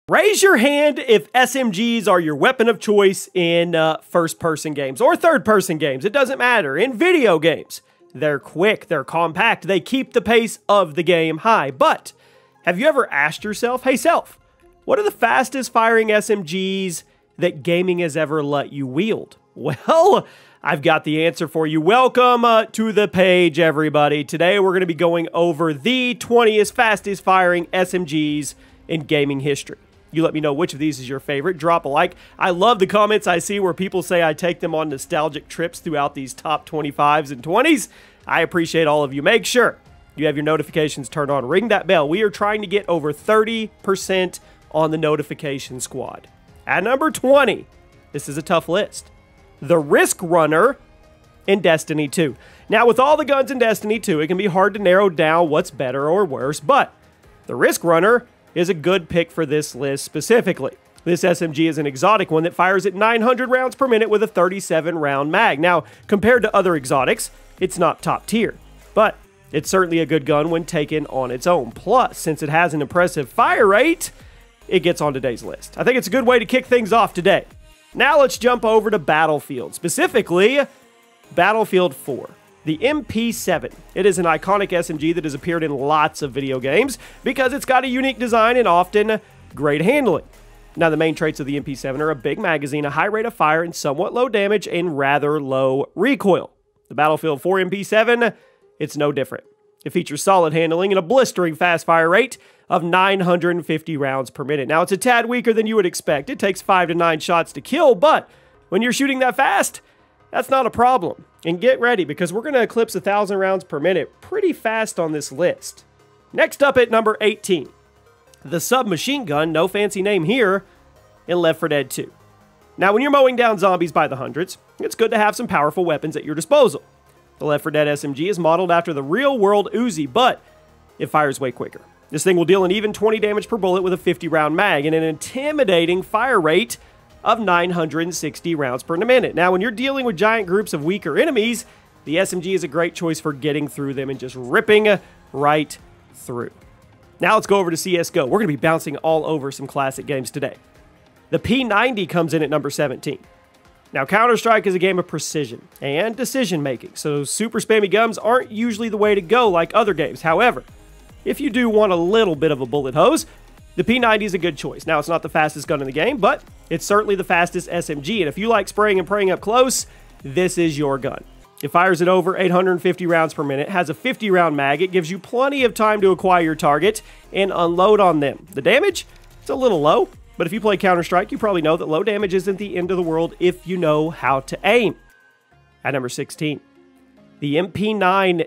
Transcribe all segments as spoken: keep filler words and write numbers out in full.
Raise your hand if S M Gs are your weapon of choice in uh, first-person games or third-person games. It doesn't matter. In video games, they're quick, they're compact, they keep the pace of the game high. But have you ever asked yourself, hey self, what are the fastest firing S M Gs that gaming has ever let you wield? Well, I've got the answer for you. Welcome uh, to the page, everybody. Today we're going to be going over the twentieth fastest firing S M Gs in gaming history. You let me know which of these is your favorite. Drop a like. I love the comments I see where people say I take them on nostalgic trips throughout these top twenty-fives and twenties. I appreciate all of you. Make sure you have your notifications turned on. Ring that bell. We are trying to get over thirty percent on the notification squad. At number twenty, this is a tough list. The Risk Runner in Destiny two. Now, with all the guns in Destiny two, it can be hard to narrow down what's better or worse, but the Risk Runner is a good pick for this list specifically. This S M G is an exotic one that fires at nine hundred rounds per minute with a thirty-seven round mag. Now, compared to other exotics, it's not top tier, but it's certainly a good gun when taken on its own. Plus, since it has an impressive fire rate, it gets on today's list. I think it's a good way to kick things off today. Now let's jump over to Battlefield, specifically Battlefield four. The M P seven. It is an iconic S M G that has appeared in lots of video games because it's got a unique design and often great handling. Now, the main traits of the M P seven are a big magazine, a high rate of fire, and somewhat low damage and rather low recoil. The Battlefield four M P seven, it's no different. It features solid handling and a blistering fast fire rate of nine hundred fifty rounds per minute. Now, it's a tad weaker than you would expect. It takes five to nine shots to kill, but when you're shooting that fast, that's not a problem. And get ready, because we're going to eclipse one thousand rounds per minute pretty fast on this list. Next up at number eighteen, the Submachine Gun, no fancy name here, in Left four Dead two. Now, when you're mowing down zombies by the hundreds, it's good to have some powerful weapons at your disposal. The Left four Dead S M G is modeled after the real-world Uzi, but it fires way quicker. This thing will deal an even twenty damage per bullet with a fifty round mag and an intimidating fire rate of nine hundred sixty rounds per minute. Now, when you're dealing with giant groups of weaker enemies, the S M G is a great choice for getting through them and just ripping right through. Now let's go over to C S G O. We're going to be bouncing all over some classic games today. The P ninety comes in at number seventeen. Now, Counter-Strike is a game of precision and decision-making, so super spammy guns aren't usually the way to go like other games. However, if you do want a little bit of a bullet hose, the P ninety is a good choice. Now, it's not the fastest gun in the game, but it's certainly the fastest S M G, and if you like spraying and praying up close, this is your gun. It fires at over eight hundred fifty rounds per minute, has a fifty round mag, it gives you plenty of time to acquire your target and unload on them. The damage, it's a little low, but if you play Counter-Strike, you probably know that low damage isn't the end of the world if you know how to aim. At number sixteen, the M P nine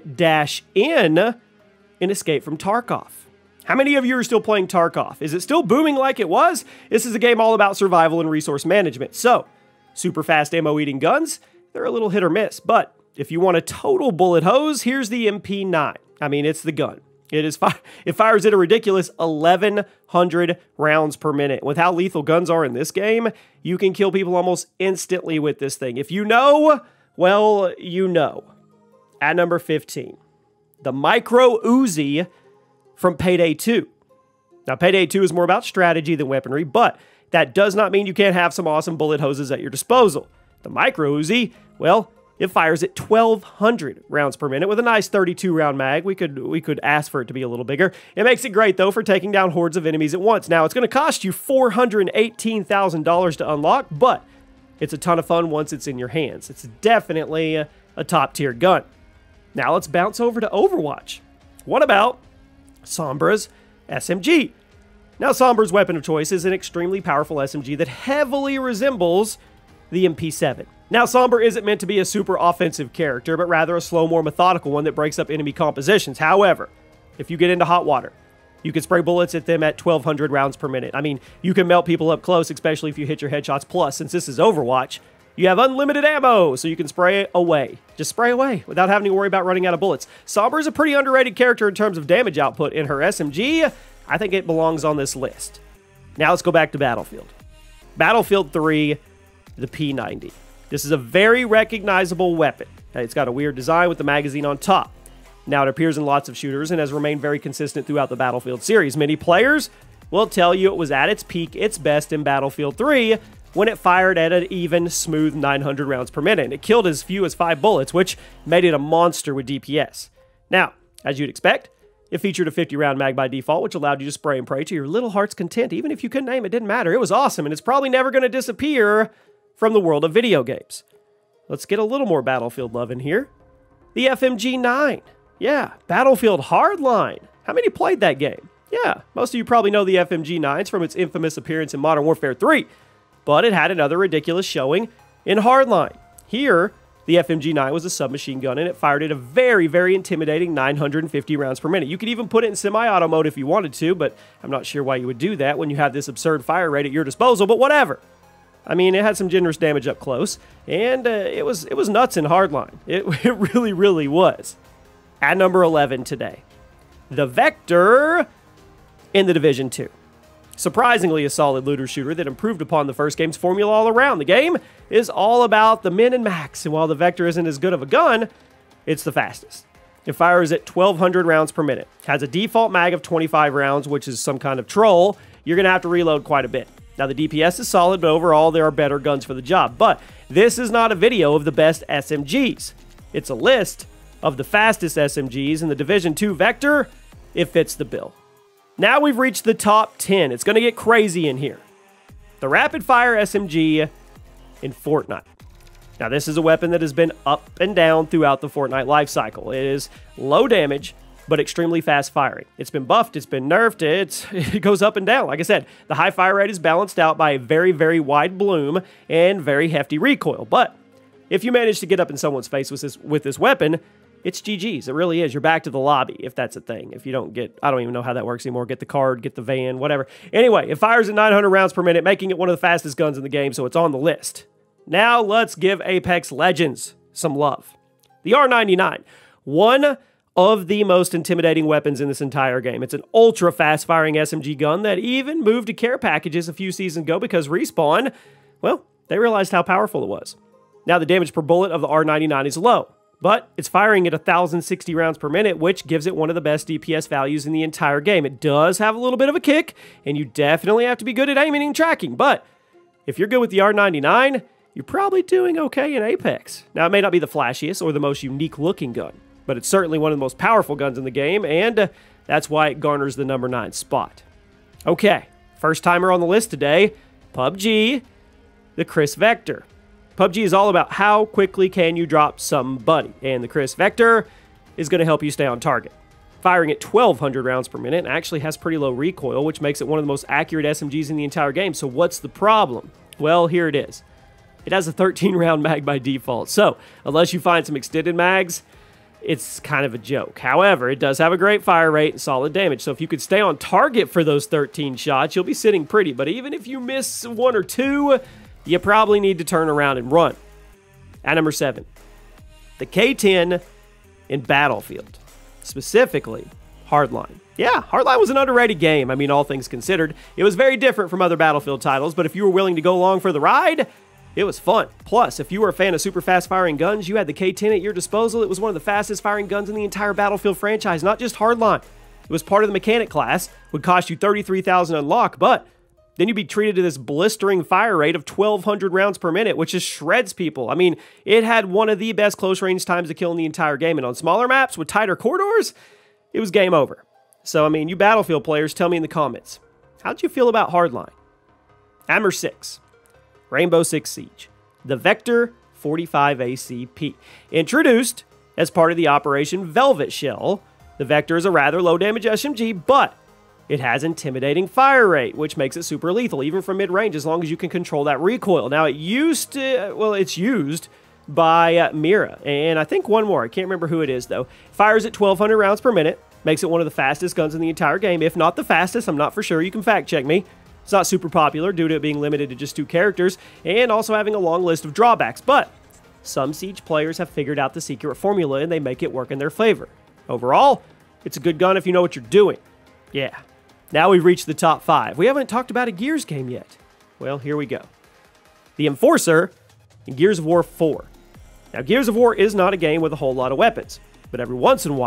N in Escape from Tarkov. How many of you are still playing Tarkov? Is it still booming like it was? This is a game all about survival and resource management. So, super fast ammo-eating guns, they're a little hit or miss. But if you want a total bullet hose, here's the M P nine. I mean, it's the gun. It is fi it fires at a ridiculous eleven hundred rounds per minute. With how lethal guns are in this game, you can kill people almost instantly with this thing. If you know, well, you know. At number fifteen, the Micro Uzi from Payday two. Now, Payday two is more about strategy than weaponry, but that does not mean you can't have some awesome bullet hoses at your disposal. The Micro Uzi, well, it fires at twelve hundred rounds per minute with a nice thirty-two round mag. We could, we could ask for it to be a little bigger. It makes it great, though, for taking down hordes of enemies at once. Now, it's going to cost you four hundred eighteen thousand dollars to unlock, but it's a ton of fun once it's in your hands. It's definitely a, a top-tier gun. Now, let's bounce over to Overwatch. What about Sombra's S M G? Now, Sombra's weapon of choice is an extremely powerful S M G that heavily resembles the M P seven. Now, Sombra isn't meant to be a super offensive character, but rather a slow, more methodical one that breaks up enemy compositions. However, if you get into hot water, you can spray bullets at them at twelve hundred rounds per minute. I mean, you can melt people up close, especially if you hit your headshots. Plus, since this is Overwatch, you have unlimited ammo, so you can spray away. Just spray away without having to worry about running out of bullets. Sombra is a pretty underrated character in terms of damage output in her S M G. I think it belongs on this list. Now let's go back to Battlefield. Battlefield three, the P ninety. This is a very recognizable weapon. It's got a weird design with the magazine on top. Now, it appears in lots of shooters and has remained very consistent throughout the Battlefield series. Many players will tell you it was at its peak, its best in Battlefield three, when it fired at an even, smooth nine hundred rounds per minute, and it killed as few as five bullets, which made it a monster with D P S. Now, as you'd expect, it featured a fifty round mag by default, which allowed you to spray and pray to your little heart's content. Even if you couldn't aim, it didn't matter. It was awesome, and it's probably never going to disappear from the world of video games. Let's get a little more Battlefield love in here. The F M G nine. Yeah, Battlefield Hardline. How many played that game? Yeah, most of you probably know the F M G nines from its infamous appearance in Modern Warfare three, but it had another ridiculous showing in Hardline. Here, the F M G nine was a submachine gun, and it fired at a very, very intimidating nine hundred fifty rounds per minute. You could even put it in semi-auto mode if you wanted to, but I'm not sure why you would do that when you have this absurd fire rate at your disposal, but whatever. I mean, it had some generous damage up close, and uh, it was it was nuts in Hardline. It, it really, really was. At number eleven today, the Vector in The Division two. Surprisingly a solid looter shooter that improved upon the first game's formula all around. The game is all about the min and max, and while the Vector isn't as good of a gun, it's the fastest. It fires at twelve hundred rounds per minute, has a default mag of twenty-five rounds, which is some kind of troll. You're going to have to reload quite a bit. Now, the D P S is solid, but overall, there are better guns for the job. But this is not a video of the best S M Gs. It's a list of the fastest S M Gs, and the Division two Vector, it fits the bill. Now we've reached the top ten. It's going to get crazy in here. The Rapid Fire S M G in Fortnite. Now, this is a weapon that has been up and down throughout the Fortnite lifecycle. It is low damage, but extremely fast firing. It's been buffed, it's been nerfed, it's, it goes up and down. Like I said, the high fire rate is balanced out by a very, very wide bloom and very hefty recoil. But if you manage to get up in someone's face with this, with this weapon, it's G G's. It really is. You're back to the lobby, if that's a thing. If you don't get, I don't even know how that works anymore. Get the card, get the van, whatever. Anyway, it fires at nine hundred rounds per minute, making it one of the fastest guns in the game, so it's on the list. Now let's give Apex Legends some love. The R ninety-nine, one of the most intimidating weapons in this entire game. It's an ultra fast firing S M G gun that even moved to care packages a few seasons ago because Respawn, well, they realized how powerful it was. Now the damage per bullet of the R ninety-nine is low, but it's firing at one thousand sixty rounds per minute, which gives it one of the best D P S values in the entire game. It does have a little bit of a kick, and you definitely have to be good at aiming and tracking, but if you're good with the R ninety-nine, you're probably doing okay in Apex. Now, it may not be the flashiest or the most unique-looking gun, but it's certainly one of the most powerful guns in the game, and uh, that's why it garners the number nine spot. Okay, first timer on the list today, P U B G, the Chris Vector. P U B G is all about how quickly can you drop somebody, and the Chris Vector is going to help you stay on target. Firing at twelve hundred rounds per minute, and actually has pretty low recoil, which makes it one of the most accurate S M Gs in the entire game. So what's the problem? Well, here it is. It has a thirteen round mag by default, so unless you find some extended mags, it's kind of a joke. However, it does have a great fire rate and solid damage, so if you could stay on target for those thirteen shots, you'll be sitting pretty. But even if you miss one or two, you probably need to turn around and run. At number seven, the K ten in Battlefield, specifically Hardline. Yeah, Hardline was an underrated game, I mean, all things considered. It was very different from other Battlefield titles, but if you were willing to go along for the ride, it was fun. Plus, if you were a fan of super fast firing guns, you had the K ten at your disposal. It was one of the fastest firing guns in the entire Battlefield franchise, not just Hardline. It was part of the mechanic class, would cost you thirty-three thousand unlock, but then you'd be treated to this blistering fire rate of twelve hundred rounds per minute, which just shreds people. I mean, it had one of the best close range times to kill in the entire game, and on smaller maps with tighter corridors, it was game over. So, I mean, you Battlefield players, tell me in the comments, how'd you feel about Hardline? At number six, Rainbow Six Siege, the Vector forty-five A C P. Introduced as part of the Operation Velvet Shell, the Vector is a rather low damage S M G, but it has intimidating fire rate, which makes it super lethal, even from mid-range, as long as you can control that recoil. Now, it used to, well, it's used by uh, Mira, and I think one more. I can't remember who it is, though. Fires at twelve hundred rounds per minute, makes it one of the fastest guns in the entire game, if not the fastest. I'm not for sure. You can fact check me. It's not super popular due to it being limited to just two characters and also having a long list of drawbacks, but some Siege players have figured out the secret formula and they make it work in their favor. Overall, it's a good gun if you know what you're doing. Yeah. Now we've reached the top five. We haven't talked about a Gears game yet. Well, here we go. The Enforcer in Gears of War four. Now, Gears of War is not a game with a whole lot of weapons, but every once in a while,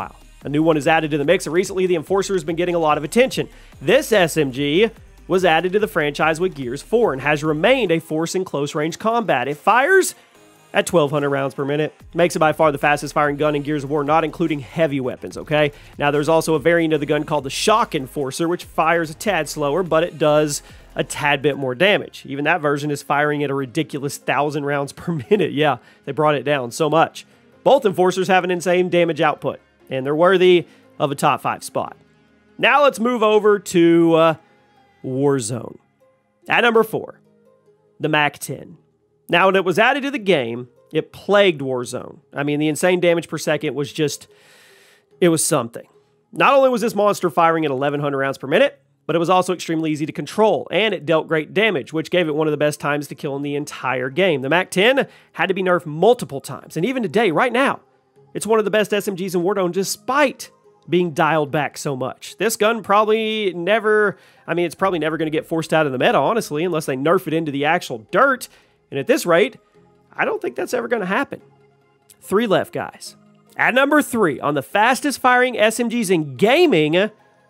A new one is added to the mix, and recently the Enforcer has been getting a lot of attention. This S M G was added to the franchise with Gears four and has remained a force in close-range combat. It fires at twelve hundred rounds per minute. Makes it by far the fastest firing gun in Gears of War, not including heavy weapons, okay? Now, there's also a variant of the gun called the Shock Enforcer, which fires a tad slower, but it does a tad bit more damage. Even that version is firing at a ridiculous one thousand rounds per minute. Yeah, they brought it down so much. Both Enforcers have an insane damage output, and they're worthy of a top five spot. Now let's move over to uh, Warzone. At number four, the Mac ten. Now, when it was added to the game, it plagued Warzone. I mean, the insane damage per second was just, it was something. Not only was this monster firing at eleven hundred rounds per minute, but it was also extremely easy to control, and it dealt great damage, which gave it one of the best times to kill in the entire game. The Mac ten had to be nerfed multiple times, and even today, right now, it's one of the best S M Gs in Warzone despite being dialed back so much. This gun probably never, I mean, it's probably never going to get forced out of the meta, honestly, unless they nerf it into the actual dirt. And at this rate, I don't think that's ever going to happen. Three left, guys. At number three, on the fastest firing S M Gs in gaming,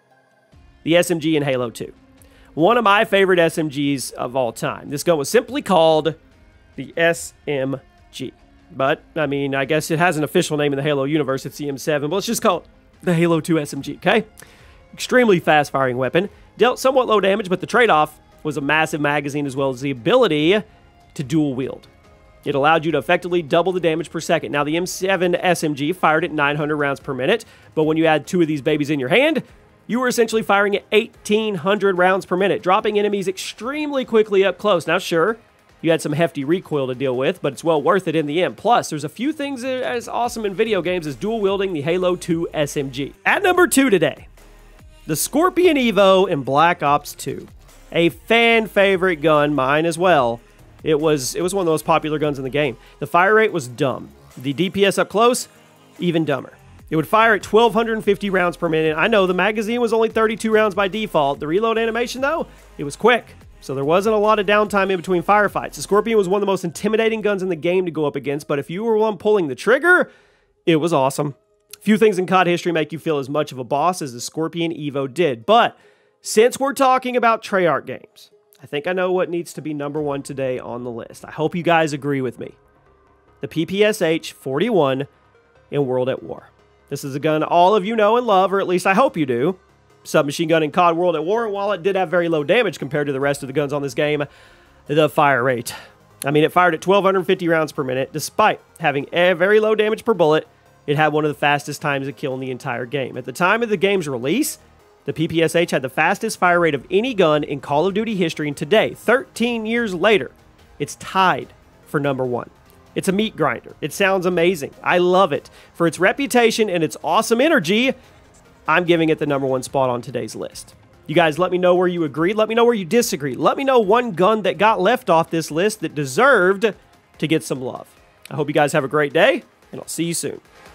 the S M G in Halo two. One of my favorite S M Gs of all time. This gun was simply called the S M G. But, I mean, I guess it has an official name in the Halo universe. It's the M seven, but let's just call it the Halo two S M G, okay? Extremely fast-firing weapon. Dealt somewhat low damage, but the trade-off was a massive magazine as well as the ability to dual-wield. It allowed you to effectively double the damage per second. Now, the M seven S M G fired at nine hundred rounds per minute, but when you had two of these babies in your hand, you were essentially firing at eighteen hundred rounds per minute, dropping enemies extremely quickly up close. Now, sure, you had some hefty recoil to deal with, but it's well worth it in the end. Plus, there's a few things as awesome in video games as dual-wielding the Halo two S M G. At number two today, the Scorpion Evo in Black Ops two. A fan favorite gun, mine as well. It was, it was one of the most popular guns in the game. The fire rate was dumb. The D P S up close, even dumber. It would fire at twelve fifty rounds per minute. I know the magazine was only thirty-two rounds by default. The reload animation, though, it was quick. So there wasn't a lot of downtime in between firefights. The Scorpion was one of the most intimidating guns in the game to go up against, but if you were one pulling the trigger, it was awesome. Few things in C O D history make you feel as much of a boss as the Scorpion Evo did. But since we're talking about Treyarch games, I think I know what needs to be number one today on the list. I hope you guys agree with me. The P P S H forty-one in World at War. This is a gun all of you know and love, or at least I hope you do. Submachine gun in C O D World at War, and while it did have very low damage compared to the rest of the guns on this game, the fire rate. I mean, it fired at twelve fifty rounds per minute. Despite having a very low damage per bullet, it had one of the fastest times to kill in the entire game. At the time of the game's release, the P P S H had the fastest fire rate of any gun in Call of Duty history, and today, thirteen years later, it's tied for number one. It's a meat grinder. It sounds amazing. I love it. For its reputation and its awesome energy, I'm giving it the number one spot on today's list. You guys let me know where you agree. Let me know where you disagree. Let me know one gun that got left off this list that deserved to get some love. I hope you guys have a great day, and I'll see you soon.